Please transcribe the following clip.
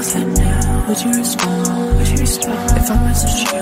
I said no, would you respond? If I messaged you